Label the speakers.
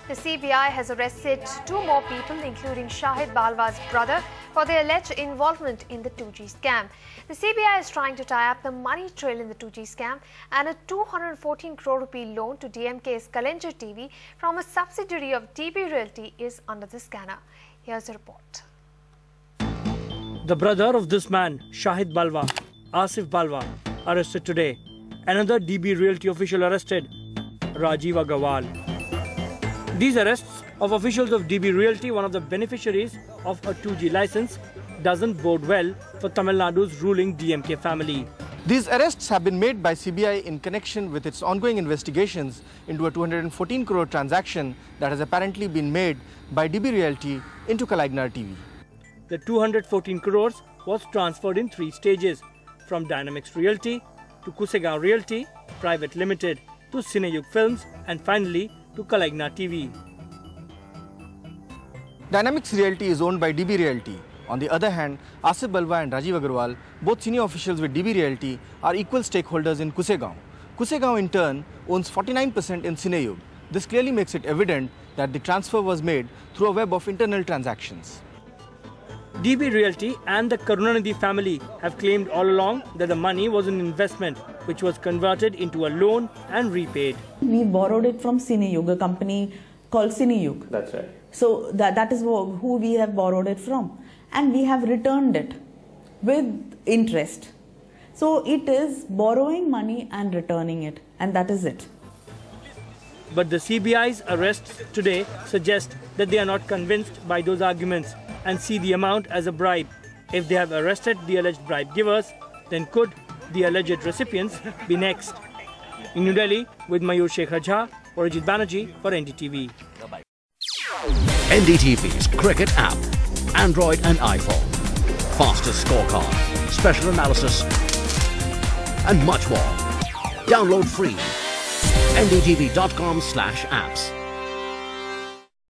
Speaker 1: The CBI has arrested two more people, including Shahid Balwa's brother, for their alleged involvement in the 2G scam. The CBI is trying to tie up the money trail in the 2G scam, and a 214 crore rupee loan to DMK Kalainger TV from a subsidiary of DB Realty is under the scanner. Here's a report.
Speaker 2: The brother of this man, Shahid Balwa, Asif Balwa, arrested today. Another DB Realty official arrested, Rajiv Aggarwal. These arrests of officials of DB Realty, one of the beneficiaries of a 2G license, doesn't bode well for Tamil Nadu's ruling DMK family.
Speaker 3: These arrests have been made by CBI in connection with its ongoing investigations into a 214 crore transaction that has apparently been made by DB Realty into Kalainger TV.
Speaker 2: The 214 crores was transferred in 3 stages, from Dynamics Realty to Kusegaon Realty Private Limited to Cineyug Films and finally to Kalainger TV.
Speaker 3: Dynamics Realty is owned by DB Realty. On the other hand, Asif Balwa and Rajiv Aggarwal, both senior officials with DB Realty, are equal stakeholders in Kusegaon. Kusegaon in turn owns 49% in Cineyug. This clearly makes it evident that the transfer was made through a web of internal transactions.
Speaker 2: DB Realty and the Karunanidhi family have claimed all along that the money was an investment which was converted into a loan and repaid.
Speaker 4: We borrowed it from Cineyug, a company called Cineyug.
Speaker 5: That's right.
Speaker 4: So that is who we have borrowed it from. And we have returned it with interest. So it is borrowing money and returning it. And that is it.
Speaker 2: But the CBI's arrests today suggest that they are not convinced by those arguments and see the amount as a bribe. If they have arrested the alleged bribe givers, then could the alleged recipients be next? In New Delhi, with Mayur Shekhar Jha, Rajiv Banerjee for NDTV.
Speaker 6: NDTV's cricket app, Android and iPhone, fastest scorecard, special analysis, and much more. Download free. ndtv.com/apps.